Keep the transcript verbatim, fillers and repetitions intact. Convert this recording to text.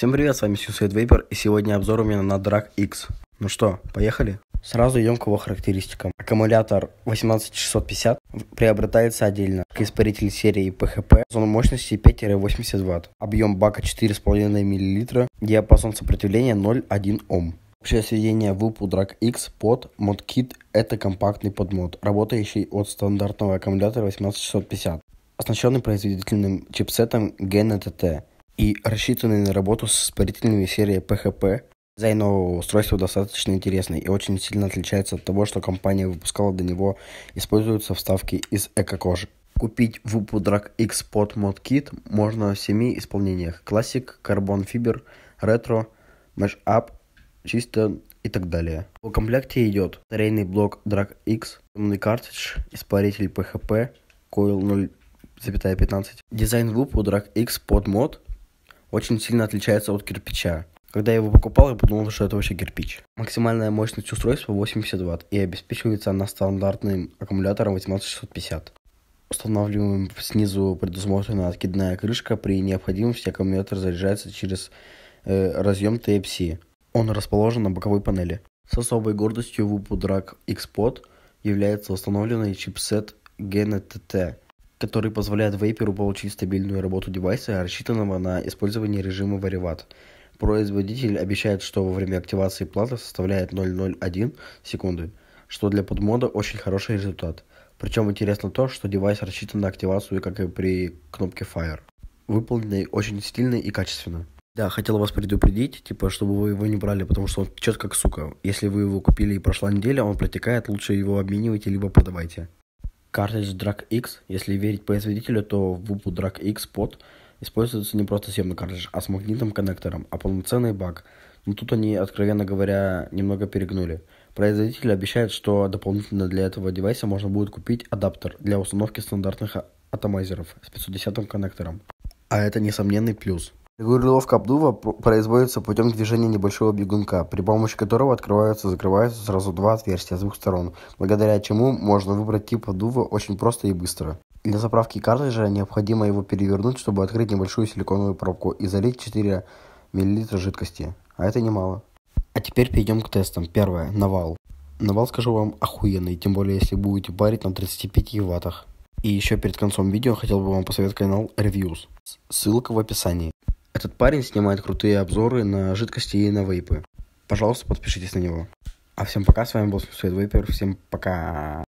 Всем привет, с вами Suicide Vapor, и сегодня обзор у меня на Drag X. Ну что, поехали? Сразу идем к его характеристикам. Аккумулятор восемнадцать шестьсот пятьдесят приобретается отдельно. Испаритель серии пэ ха пэ, зона мощности пять восемьдесят ватт, объем бака четыре с половиной миллилитра, диапазон сопротивления ноль целых одна десятая Ом. Общее сведение Whirlpool Drag X под мод-кит – это компактный подмод, работающий от стандартного аккумулятора восемнадцать шестьсот пятьдесят, оснащенный производительным чипсетом Gen эй ти ти и рассчитанный на работу с испарителями серии пэ ха пэ. Дизайн нового устройства достаточно интересный и очень сильно отличается от того, что компания выпускала до него. Используются вставки из эко-кожи. Купить Whirlpool Drag X под мод-кит можно в семи исполнениях: Classic, Carbon Fiber, Retro, Mash-up, чисто и так далее. В комплекте идет батарейный блок Drag X, умный картридж, испаритель пэ ха пэ, койл ноль целых пятнадцать. Дизайн Whirlpool Drag X под мод очень сильно отличается от кирпича. Когда я его покупал, я подумал, что это вообще кирпич. Максимальная мощность устройства восемьдесят ватт и обеспечивается она стандартным аккумулятором восемнадцать шестьсот пятьдесят. Устанавливаем снизу предусмотрена откидная крышка. При необходимости аккумулятор заряжается через э, разъем тайп си. Он расположен на боковой панели. С особой гордостью Whirlpool Drag X Pod является установленный чипсет Gen эй ти ти, который позволяет вейперу получить стабильную работу девайса, рассчитанного на использование режима вариват. Производитель обещает, что во время активации плата составляет ноль целых ноль одна секунды, что для подмода очень хороший результат. Причем интересно то, что девайс рассчитан на активацию, как и при кнопке Fire. Выполненный очень стильно и качественно. Да, хотел вас предупредить, типа, чтобы вы его не брали, потому что он течет как сука. Если вы его купили и прошла неделя, он протекает, лучше его обменивайте, либо продавайте. Картридж Drag X, если верить производителю, то в Whirlpool Drag X Pod используется не просто съемный картридж, а с магнитным коннектором, а полноценный бак. Но тут они, откровенно говоря, немного перегнули. Производитель обещает, что дополнительно для этого девайса можно будет купить адаптер для установки стандартных атомайзеров с пятьсот десятым коннектором. А это несомненный плюс. Регулировка обдува производится путем движения небольшого бегунка, при помощи которого открываются и закрываются сразу два отверстия с двух сторон, благодаря чему можно выбрать тип обдува очень просто и быстро. Для заправки картриджа необходимо его перевернуть, чтобы открыть небольшую силиконовую пробку и залить четыре миллилитра жидкости, а это немало. А теперь перейдем к тестам. Первое. Навал. Навал, скажу вам, охуенный, тем более если будете парить на тридцати пяти ваттах. И еще перед концом видео хотел бы вам посоветовать канал Reviews. Ссылка в описании. Этот парень снимает крутые обзоры на жидкости и на вейпы. Пожалуйста, подпишитесь на него. А всем пока, с вами был Suicide Vapor, всем пока.